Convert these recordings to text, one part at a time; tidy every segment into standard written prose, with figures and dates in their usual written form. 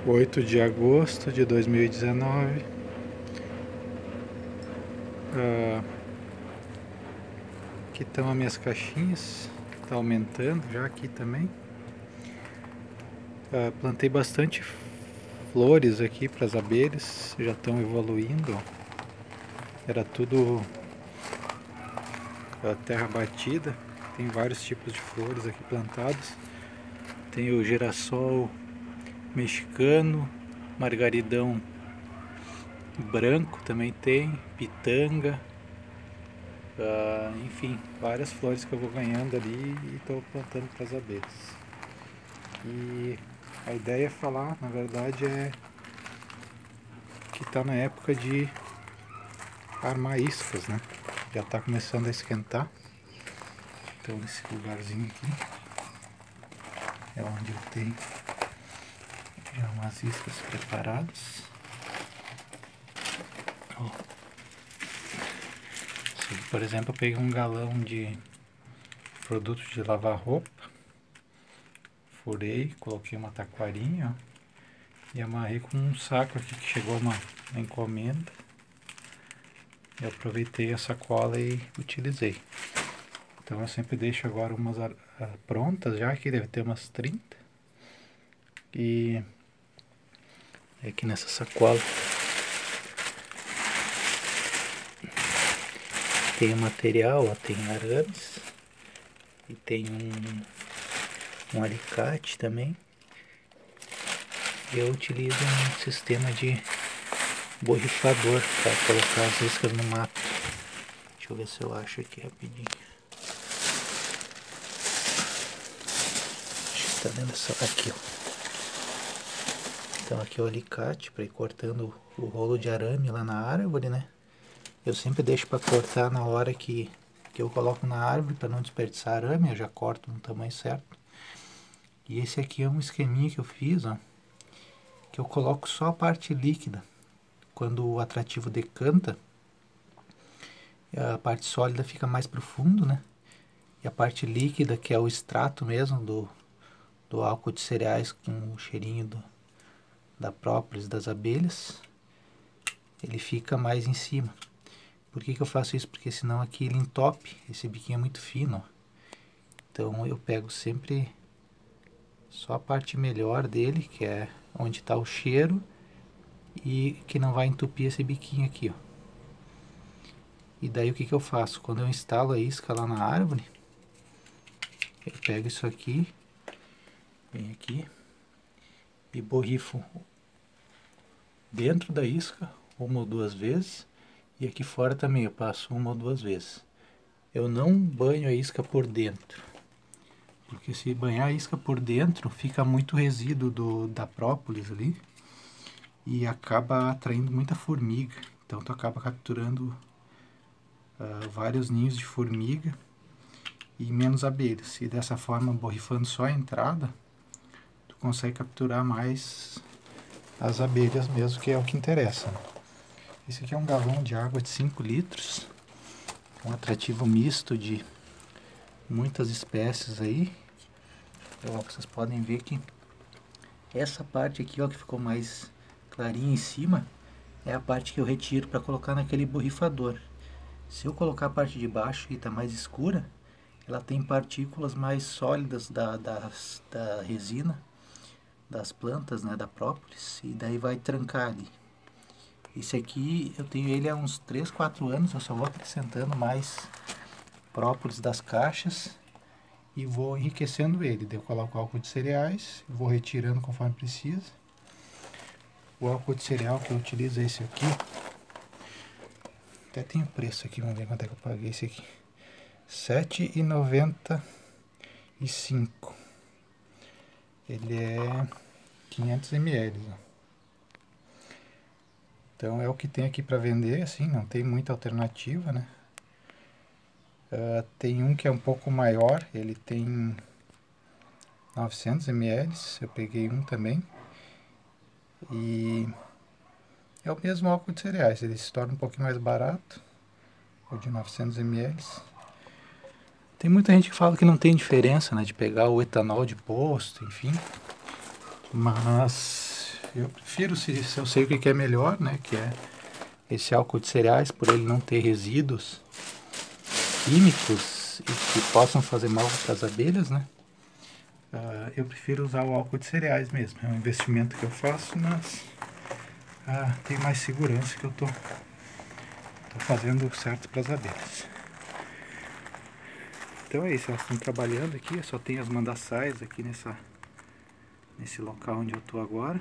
8 de agosto de 2019. Aqui estão as minhas caixinhas. Está aumentando já aqui também. Plantei bastante flores aqui para as abelhas. Já estão evoluindo. Era tudo terra batida. Tem vários tipos de flores aqui plantados. Tem o girassol mexicano, margaridão branco também tem, pitanga, enfim, várias flores que eu vou ganhando ali e estou plantando para as abelhas. E a ideia é falar, na verdade, é que está na época de armar iscas, né? Já está começando a esquentar. Então nesse lugarzinho aqui é onde eu tenho já umas iscas preparadas. Por exemplo, eu peguei um galão de produto de lavar roupa, furei, coloquei uma taquarinha, ó, e amarrei com um saco aqui que chegou uma encomenda. Eu aproveitei a sacola e utilizei. Então eu sempre deixo agora umas prontas já, que deve ter umas 30. E aqui nessa sacola tem o material, ó, tem arames e tem um alicate também. E eu utilizo um sistema de borrifador para colocar as iscas no mato. Deixa eu ver se eu acho aqui rapidinho. Acho que tá dentro dessa aqui, ó. Então aqui é o alicate para ir cortando o rolo de arame lá na árvore, né? Eu sempre deixo para cortar na hora que eu coloco na árvore para não desperdiçar arame, eu já corto no tamanho certo. E esse aqui é um esqueminha que eu fiz, ó, que eu coloco só a parte líquida. Quando o atrativo decanta, a parte sólida fica mais pro fundo, né? E a parte líquida, que é o extrato mesmo do álcool de cereais com o cheirinho da própolis das abelhas, ele fica mais em cima. Por que eu faço isso? Porque senão aqui ele entope, esse biquinho é muito fino, ó. Então eu pego sempre só a parte melhor dele, que é onde está o cheiro, e que não vai entupir esse biquinho aqui, ó. E daí o que eu faço? Quando eu instalo a isca lá na árvore, eu pego isso aqui, venho aqui e borrifo dentro da isca 1 ou 2 vezes, e aqui fora também eu passo 1 ou 2 vezes. Eu não banho a isca por dentro, porque se banhar a isca por dentro fica muito resíduo da própolis ali e acaba atraindo muita formiga. Então tu acaba capturando vários ninhos de formiga e menos abelhas. E dessa forma, borrifando só a entrada, tu consegue capturar mais as abelhas mesmo, que é o que interessa. Esse aqui é um galão de água de 5 litros, um atrativo misto de muitas espécies aí. Então, ó, vocês podem ver que essa parte aqui, ó, que ficou mais clarinha em cima, é a parte que eu retiro para colocar naquele borrifador. Se eu colocar a parte de baixo, que está mais escura, ela tem partículas mais sólidas da resina, das plantas, né, da própolis, e daí vai trancar ali. Esse aqui, eu tenho ele há uns 3, 4 anos, eu só vou acrescentando mais própolis das caixas e vou enriquecendo ele. Daí eu coloco álcool de cereais, vou retirando conforme precisa. O álcool de cereal que eu utilizo é esse aqui. Até tem o preço aqui, vamos ver quanto é que eu paguei esse aqui. R$ 7,95. Ele é 500 ml. Então é o que tem aqui para vender, assim, não tem muita alternativa, né? Tem um que é um pouco maior, ele tem 900 ml, eu peguei um também. E é o mesmo álcool de cereais, ele se torna um pouquinho mais barato, o de 900 ml. Tem muita gente que fala que não tem diferença, né, de pegar o etanol de posto, enfim. Mas Eu prefiro se eu sei o que é melhor, né? Que é esse álcool de cereais, por ele não ter resíduos químicos e que possam fazer mal para as abelhas, né? Eu prefiro usar o álcool de cereais mesmo. É um investimento que eu faço, mas tem mais segurança que eu tô fazendo certo para as abelhas. Então é isso, elas estão trabalhando aqui, só tem as mandaçaias aqui nesse local onde eu tô agora.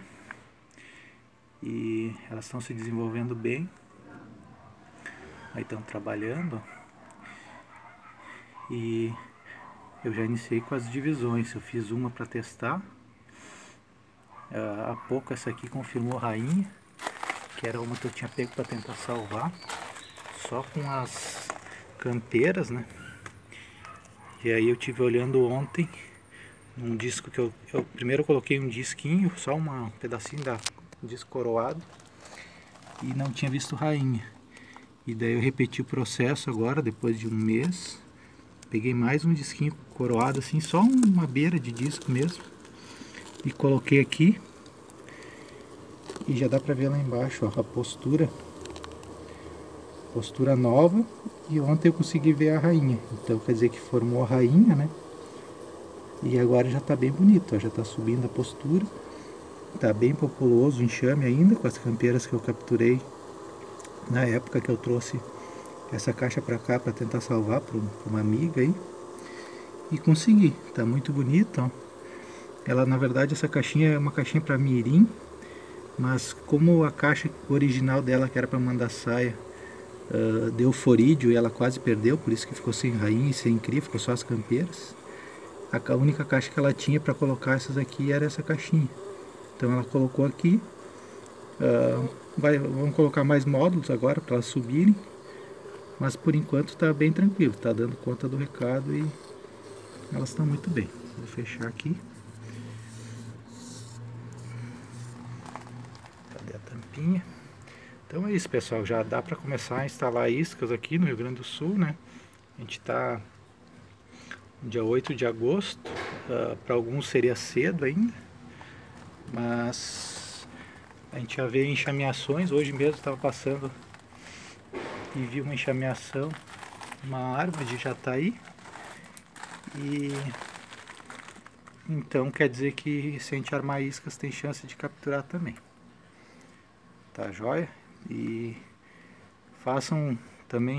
E elas estão se desenvolvendo bem. Aí estão trabalhando. E eu já iniciei com as divisões. Eu fiz uma para testar. Há pouco essa aqui confirmou rainha, que era uma que eu tinha pego para tentar salvar, só com as canteiras, né? E aí eu tive olhando ontem num disco que eu primeiro coloquei um disquinho, só um pedacinho da disco coroado, e não tinha visto rainha. E daí eu repeti o processo agora, depois de um mês. Peguei mais um disquinho coroado assim, só uma beira de disco mesmo, e coloquei aqui. E já dá pra ver lá embaixo, ó, a postura nova. E ontem eu consegui ver a rainha, então quer dizer que formou a rainha, né? E agora já tá bem bonito, ó, já tá subindo a postura. Tá bem populoso o enxame ainda, com as campeiras que eu capturei na época que eu trouxe essa caixa pra cá pra tentar salvar pra uma amiga aí. E consegui, tá muito bonito, ó. Ela, na verdade, essa caixinha é uma caixinha pra mirim, mas como a caixa original dela, que era pra mandaçaia, deu forídeo e ela quase perdeu, por isso que ficou sem rainha e sem cria, ficou só as campeiras. A única caixa que ela tinha para colocar essas aqui era essa caixinha. Então ela colocou aqui. Vamos colocar mais módulos agora para elas subirem. Mas por enquanto está bem tranquilo, está dando conta do recado e elas estão muito bem. Vou fechar aqui. Cadê a tampinha? Então é isso, pessoal, já dá para começar a instalar iscas aqui no Rio Grande do Sul, né? A gente está dia 8 de agosto, para alguns seria cedo ainda, mas a gente já vê enxameações. Hoje mesmo estava passando e vi uma enxameação, uma árvore de jataí, e então quer dizer que se a gente armar iscas tem chance de capturar também. Tá joia? E façam também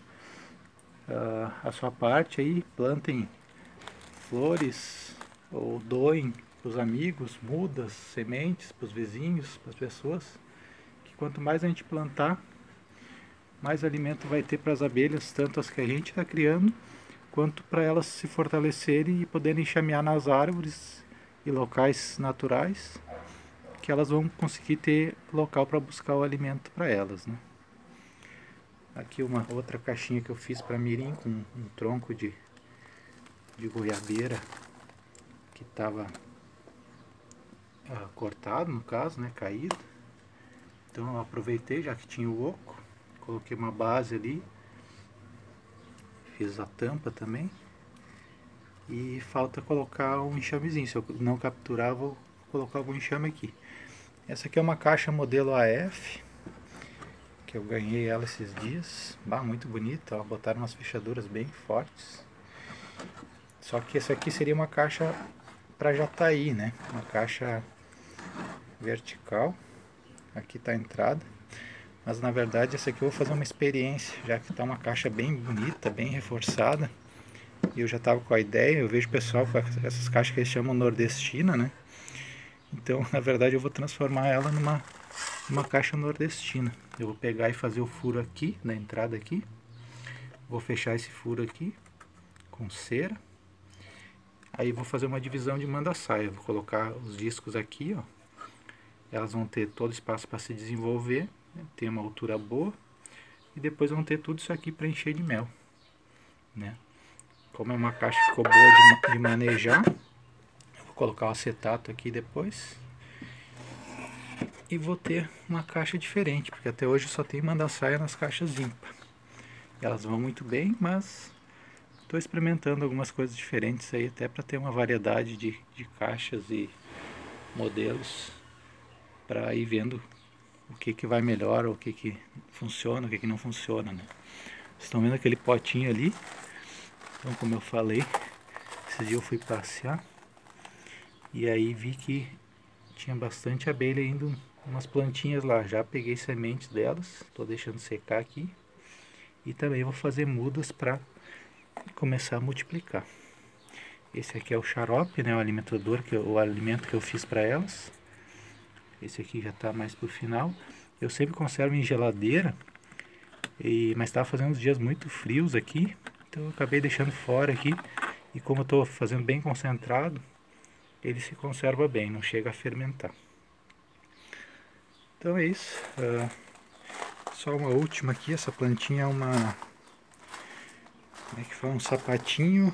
a sua parte aí, plantem flores ou doem para os amigos, mudas, sementes para os vizinhos, para as pessoas, que quanto mais a gente plantar, mais alimento vai ter para as abelhas, tanto as que a gente está criando, quanto para elas se fortalecerem e poderem enxamear nas árvores e locais naturais, que elas vão conseguir ter local para buscar o alimento para elas, né? Aqui uma outra caixinha que eu fiz para mirim, com um tronco de goiabeira que estava cortado, no caso, né, caído. Então eu aproveitei, já que tinha o oco, coloquei uma base ali, fiz a tampa também, e falta colocar um enxamezinho. Se eu não capturar, vou colocar algum enxame aqui. Essa aqui é uma caixa modelo AF, que eu ganhei ela esses dias, muito bonita, ó, botaram umas fechaduras bem fortes. Só que essa aqui seria uma caixa para jataí, né? Uma caixa vertical. Aqui está a entrada. Mas na verdade essa aqui eu vou fazer uma experiência, já que está uma caixa bem bonita, bem reforçada. E eu já estava com a ideia, eu vejo o pessoal com essas caixas que eles chamam nordestina, né? Então na verdade eu vou transformar ela numa caixa nordestina. Eu vou pegar e fazer o furo aqui, na entrada aqui. Vou fechar esse furo aqui com cera. Aí vou fazer uma divisão de mandaçaia. Vou colocar os discos aqui, ó. Elas vão ter todo espaço para se desenvolver, né? Tem uma altura boa. E depois vão ter tudo isso aqui para encher de mel, né? Como é uma caixa que ficou boa de manejar, eu vou colocar o acetato aqui depois. E vou ter uma caixa diferente, porque até hoje só tem mandaçaia nas caixas ímpar. Elas vão muito bem, mas estou experimentando algumas coisas diferentes aí, até para ter uma variedade de caixas e modelos para ir vendo o que vai melhor, o que funciona, o que não funciona, né? Vocês estão vendo aquele potinho ali? Então, como eu falei, esse dia eu fui passear e aí vi que tinha bastante abelha indo, umas plantinhas lá. Já peguei sementes delas, estou deixando secar aqui. E também vou fazer mudas para começar a multiplicar. Esse aqui é o xarope, né, o alimentador, o alimento que eu fiz para elas. Esse aqui já está mais pro final. Eu sempre conservo em geladeira, mas estava fazendo uns dias muito frios aqui, então eu acabei deixando fora aqui. E como eu estou fazendo bem concentrado, ele se conserva bem, não chega a fermentar. Então é isso. Só uma última aqui, essa plantinha é uma... Como é que fala? Um sapatinho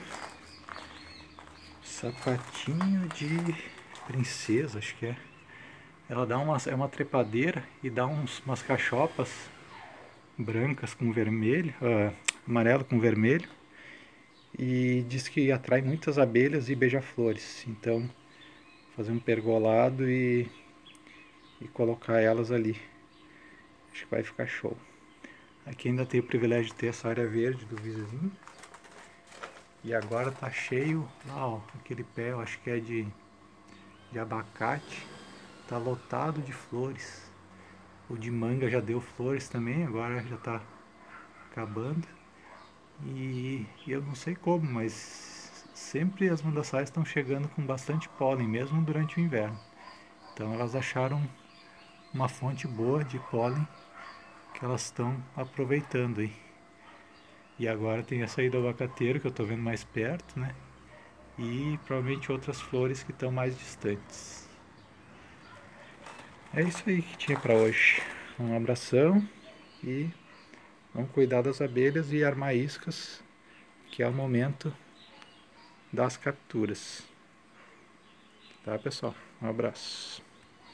de princesa, acho que é. Ela dá é uma trepadeira e dá umas cachopas brancas com vermelho, amarelo com vermelho. E diz que atrai muitas abelhas e beija-flores. Então, fazer um pergolado e colocar elas ali. Acho que vai ficar show. Aqui ainda tenho o privilégio de ter essa área verde do vizinho. E agora tá cheio, ó, aquele pé, eu acho que é de abacate, tá lotado de flores. O de manga já deu flores também, agora já tá acabando. E eu não sei como, mas sempre as mandaçais estão chegando com bastante pólen, mesmo durante o inverno. Então elas acharam uma fonte boa de pólen que elas estão aproveitando aí. E agora tem essa aí do abacateiro que eu estou vendo mais perto, né? E provavelmente outras flores que estão mais distantes. É isso aí que tinha para hoje. Um abração e vamos cuidar das abelhas e armar iscas, que é o momento das capturas. Tá, pessoal? Um abraço.